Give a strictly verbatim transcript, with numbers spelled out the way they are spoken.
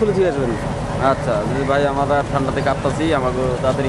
খুলে দিয়ে আসবেন। আচ্ছা ভাই, আমরা ঠান্ডাতে কাঁপতাছি, আমাকে তাড়াতাড়ি